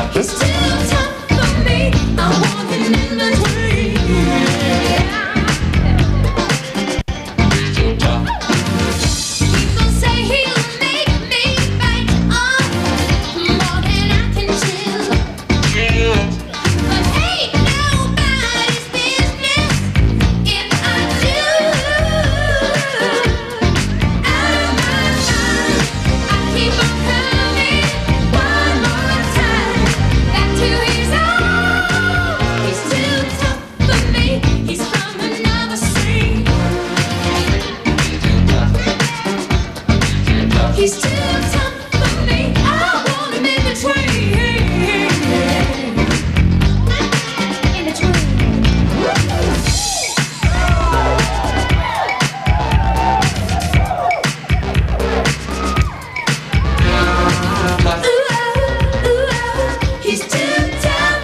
He's too tough for me. I want him in between. He's gonna say he'll make me fight more than I can chew. But ain't nobody's business if I do. I keep on coming one more time back to his arms. He's too tough for me. He's from another sea. He's too tough for me. I want him in between. In between. He's too tough.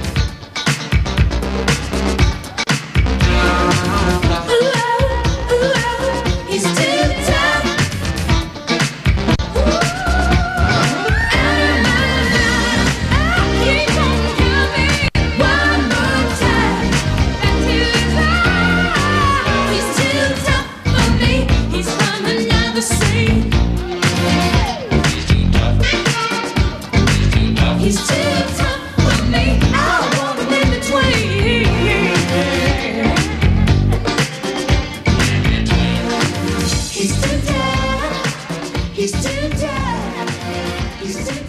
He's too tough. I keep on coming one more time back to his arms. He's too tough for me. He's from another sea. He's too tough for me. I want him in between. He's too tough. He's too tough. He's too